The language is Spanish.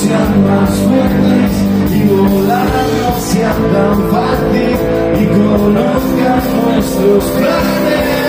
sean más fuertes y volar no sea tan fácil y conozcan nuestros planes.